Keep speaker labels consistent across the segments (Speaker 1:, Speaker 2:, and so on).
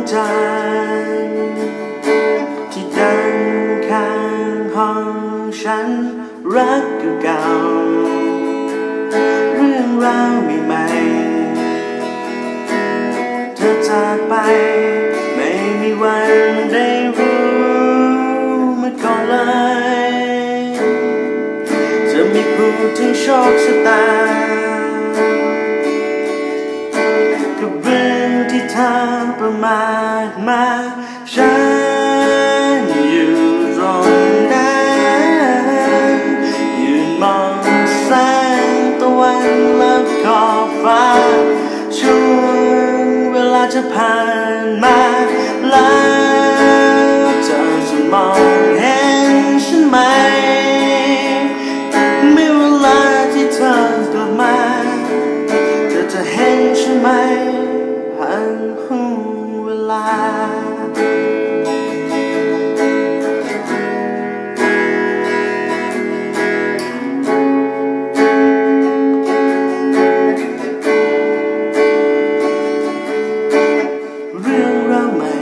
Speaker 1: จันทร์ที่ดังข้างห้องฉันรักเก่าเรื่องราวใหม่ๆเธอจากไปไม่มีวันได้รู้มาก่อนเลยจะไม่พูดถึงโชคชะตากับเรื่องที่เธอประมาทมาฉันอยู่ตรงนั้นยืนมองแสงตะวันลับขอบฟ้าช่วงเวลาจะผ่านมาแล้วเธอจะมองเห็นฉันไหมเมื่อเวลาที่เธอกลับมาเธอจะเห็นฉันไหมผ่านห่วงเวลาเรื่องราวใหม่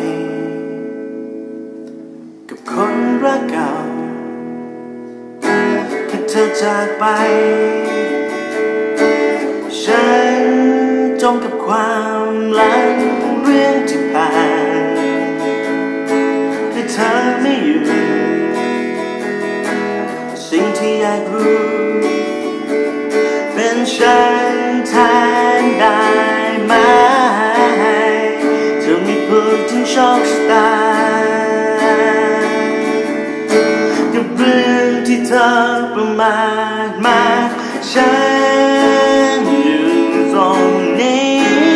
Speaker 1: กับคนรักเก่าที่เธอจากไปฉันจมกับความหลังเรื่องที่ผ่านที่เธอไม่อยู่สิ่งที่อยากรู้เป็นฉันแทนได้ไหมเธอไม่พูดถึงโชคชะตากับเรื่องที่เธอประมาทมาฉันอยู่ตรงนี้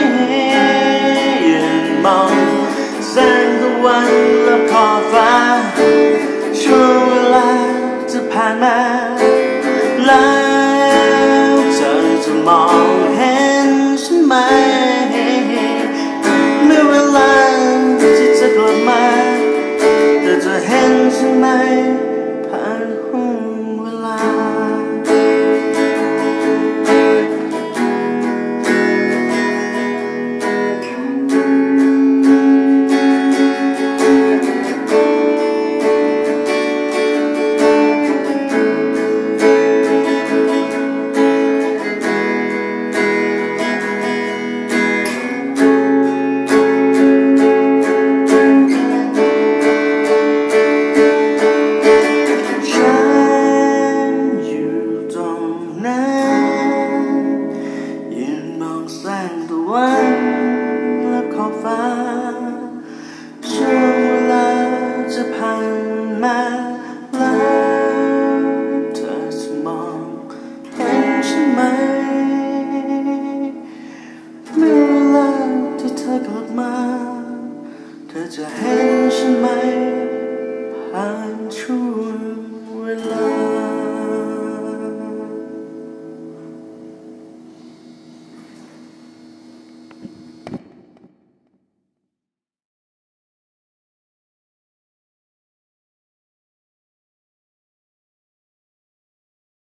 Speaker 1: ยืนมองแสงตะวันลับขอบฟ้าช่วงเวลาจะผ่านมาแล้วเธอจะมองเห็นฉันไหมเมื่อเวลาที่จะกลับมาเธอจะเห็นฉันไหมผ่านห่วงเวลาแสงตะวันลับขอบฟ้าช่วงเวลาจะผ่านมาแล้วเธอจะมองเห็นฉันไหมเมื่อเวลาที่เธอกลับมาเธอจะเห็นฉันไหมผ่านช่วง